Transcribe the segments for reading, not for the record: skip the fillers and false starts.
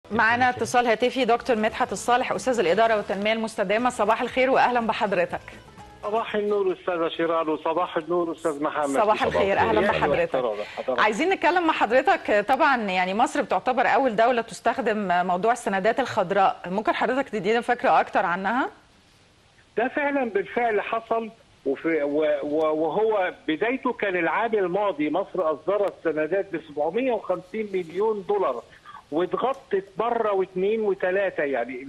معنا اتصال هاتفي دكتور مدحت الصالح استاذ الاداره والتنميه المستدامه. صباح الخير واهلا بحضرتك. صباح النور استاذه شيران وصباح النور استاذ محمد. صباح الخير، اهلا بحضرتك. عايزين نتكلم مع حضرتك. طبعا يعني مصر بتعتبر اول دوله تستخدم موضوع السندات الخضراء، ممكن حضرتك تدينا فكره اكتر عنها؟ ده فعلا بالفعل حصل، وهو بدايته كان العام الماضي. مصر اصدرت سندات ب 750 مليون دولار واتغطت مره واثنين وثلاثه. يعني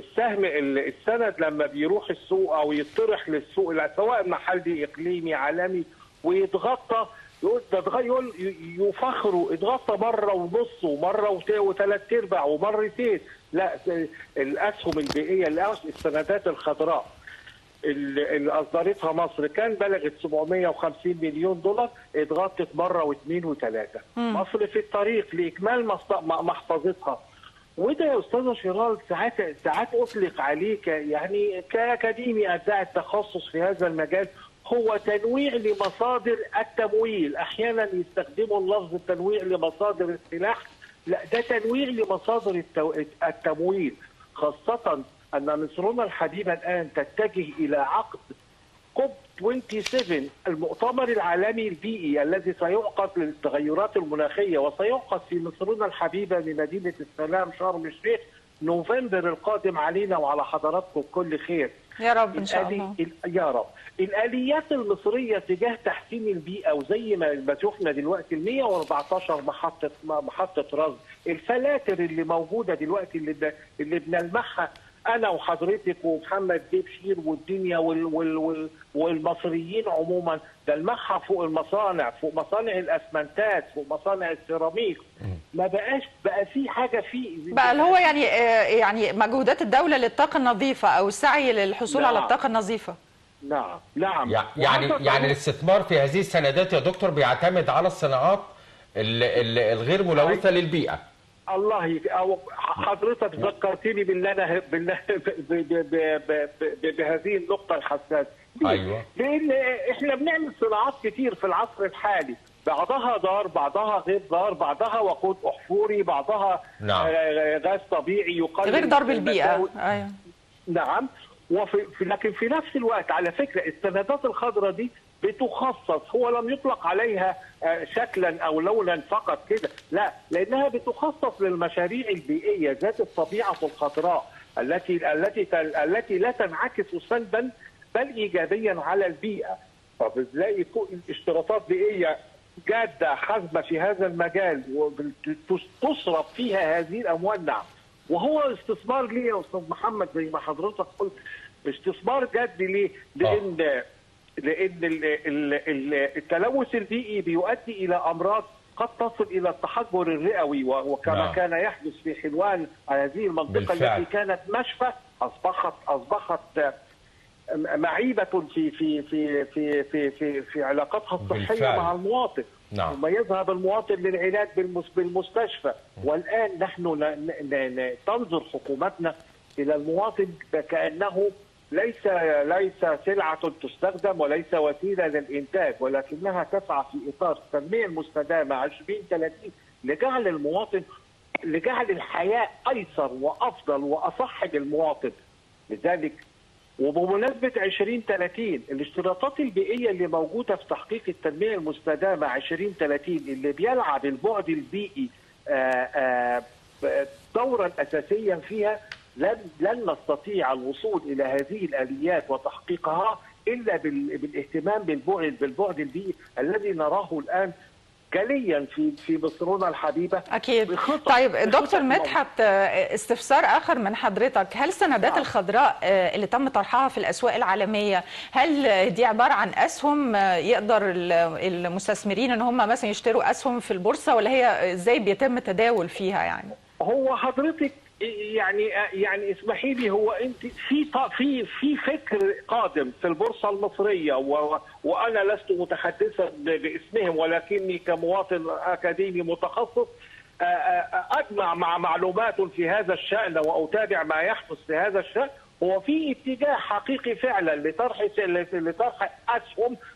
السند لما بيروح السوق او يطرح للسوق سواء محلي اقليمي عالمي ويتغطى، يقول يفخروا اتغطى مره ونص ومره وثلاث ارباع ومرتين. لا، الاسهم البيئيه السندات الخضراء اللي اصدرتها مصر كان بلغت 750 مليون دولار، اتغطت مره واثنين وثلاثه. مصر في الطريق لاكمال محفظتها. وده يا استاذه شيران ساعات اطلق عليه يعني كاكاديمي ادعي التخصص في هذا المجال، هو تنويع لمصادر التمويل. احيانا يستخدموا اللفظ التنويع لمصادر السلاح، لا ده تنويع لمصادر التمويل، خاصه أن مصرنا الحبيبة الآن تتجه إلى عقد كوب 27 المؤتمر العالمي البيئي الذي سيعقد للتغيرات المناخية، وسيعقد في مصرنا الحبيبة بمدينة السلام شرم الشيخ نوفمبر القادم علينا وعلى حضراتكم كل خير يا رب إن شاء الله. يا رب. الآليات المصرية تجاه تحسين البيئة، وزي ما شفنا دلوقتي ال 114 محطة رصد، الفلاتر اللي موجودة دلوقتي اللي بنلمحها أنا وحضرتك ومحمد بشير والدنيا والمصريين عموما، ده المحها فوق المصانع، فوق مصانع الأسمنتات، فوق مصانع السيراميك. ما بقى في حاجة بقى اللي هو يعني مجهودات الدولة للطاقة النظيفة أو السعي للحصول على الطاقة النظيفة. نعم. يعني الاستثمار في هذه السندات يا دكتور بيعتمد على الصناعات الغير ملوثة للبيئة. الله حضرتك ذكرتني بهذه النقطة الحساسة. أيوة. لأن إحنا بنعمل صناعات كتير في العصر الحالي، بعضها دار، بعضها غير دار، بعضها وقود أحفوري، بعضها غاز طبيعي يقلل غير ضرب البيئة. أيوة. نعم. لكن في نفس الوقت على فكرة السندات الخضراء دي بتخصص، هو لم يطلق عليها شكلا او لونا فقط كده، لا، لانها بتخصص للمشاريع البيئيه ذات الطبيعه الخضراء التي لا تنعكس سلبا بل ايجابيا على البيئه. فبتلاقي اشتراطات بيئيه جاده حازمه في هذا المجال وتصرف فيها هذه الاموال. نعم، وهو استثمار ليه يا استاذ محمد زي ما حضرتك قلت، استثمار جاد ليه؟ لأن التلوث البيئي بيؤدي إلى أمراض قد تصل إلى التحجر الرئوي، وكما كان يحدث في حلوان، هذه المنطقة بالفعل. التي كانت مشفى أصبحت معيبة في علاقاتها الصحية بالفعل. مع المواطن. نعم. ثم يذهب المواطن للعلاج بالمستشفى. والآن نحن تنظر حكومتنا إلى المواطن كأنه ليس سلعة تستخدم وليس وسيلة للإنتاج، ولكنها تسعى في إطار التنمية المستدامة 2030 لجعل الحياة أيسر وأفضل وأصح للمواطن. لذلك وبمناسبة 2030 الاشتراطات البيئية اللي موجودة في تحقيق التنمية المستدامة 2030 اللي بيلعب البعد البيئي دورا أساسيا فيها، لن نستطيع الوصول إلى هذه الآليات وتحقيقها إلا بالاهتمام بالبعد البيئي الذي نراه الآن جليا في مصرنا الحبيبة. أكيد. طيب دكتور مدحت، استفسار آخر من حضرتك، هل السندات الخضراء اللي تم طرحها في الأسواق العالمية هل دي عبارة عن أسهم يقدر المستثمرين إن هم مثلا يشتروا أسهم في البورصة، ولا هي إزاي بيتم التداول فيها يعني؟ هو حضرتك يعني اسمحي لي، هو انت في فكر قادم في البورصه المصريه، وانا لست متحدثا باسمهم ولكني كمواطن اكاديمي متخصص اجمع مع معلومات في هذا الشان واتابع ما يحدث في هذا الشان. هو في اتجاه حقيقي فعلا لطرح اسهم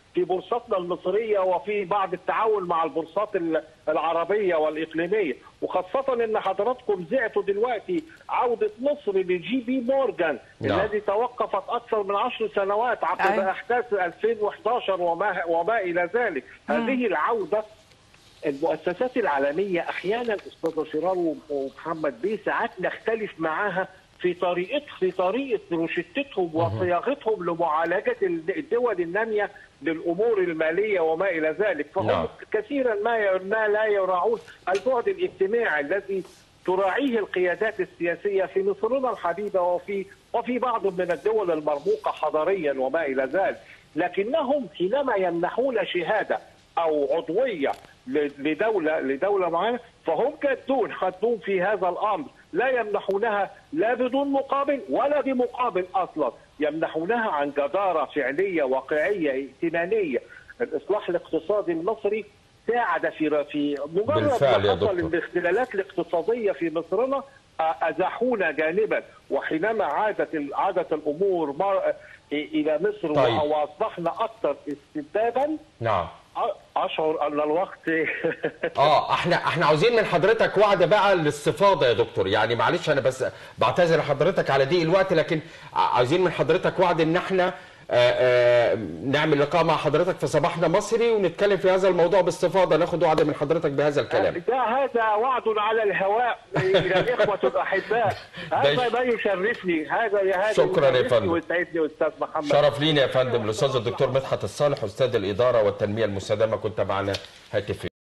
في بورصتنا المصريه وفي بعض التعاون مع البورصات العربيه والاقليميه، وخاصه ان حضراتكم زعتوا دلوقتي عوده مصر لجي بي مورجان الذي توقفت اكثر من 10 سنوات عقب احداث 2011 وما الى ذلك. هذه العوده المؤسسات العالمية أحيانا أستاذ شيران ومحمد بيه ساعات نختلف معاها في طريقة روشتتهم وصياغتهم لمعالجة الدول النامية للأمور المالية وما إلى ذلك، فهم كثيرا ما لا يراعون البعد الاجتماعي الذي تراعيه القيادات السياسية في مصرنا الحبيبة وفي بعض من الدول المرموقة حضاريا وما إلى ذلك، لكنهم حينما يمنحون شهادة أو عضوية لدولة معينة فهم خدون في هذا الأمر، لا يمنحونها لا بدون مقابل ولا بمقابل أصلا، يمنحونها عن جدارة فعلية واقعية ائتمانية. الإصلاح الاقتصادي المصري ساعد في مجرد ما حصل الاختلالات الاقتصادية في مصرنا أزاحونا جانبا، وحينما عادت الأمور إلى مصر وأصبحنا أكثر استتبابا اشعر ان الوقت احنا عاوزين من حضرتك وعد بقى للاستفاضه يا دكتور، يعني معلش انا بس بعتذر لحضرتك على ضيق الوقت، لكن عاوزين من حضرتك وعد ان احنا نعمل لقاء مع حضرتك في صباحنا مصري ونتكلم في هذا الموضوع باستفاضه، ناخد وعد من حضرتك بهذا الكلام. هذا وعد على الهواء الى الاخوه الاحباء، هذا ما يشرفني، هذا شكرا يا فندم ويسعدني استاذ محمد. شرف لينا يا فندم. الاستاذ الدكتور مدحت الصالح استاذ الاداره والتنميه المستدامه كنت معنا هاتفيا.